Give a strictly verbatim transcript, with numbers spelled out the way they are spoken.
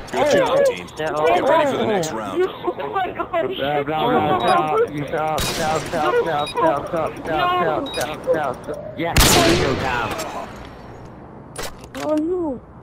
Good job, team. Get ready for the next round. Oh my gosh! Stop, stop, stop, stop, stop, stop, stop, stop, stop, stop, stop, stop. Yes, you down. Oh no!